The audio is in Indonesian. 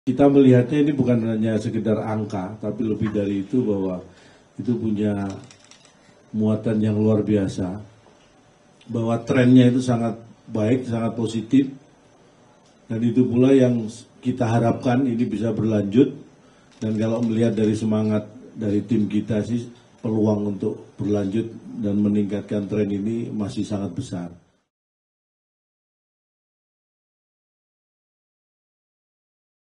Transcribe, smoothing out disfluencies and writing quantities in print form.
Kita melihatnya ini bukan hanya sekedar angka, tapi lebih dari itu bahwa itu punya muatan yang luar biasa. Bahwa trennya itu sangat baik, sangat positif. Dan itu pula yang kita harapkan ini bisa berlanjut. Dan kalau melihat dari semangat dari tim kita sih, peluang untuk berlanjut dan meningkatkan tren ini masih sangat besar.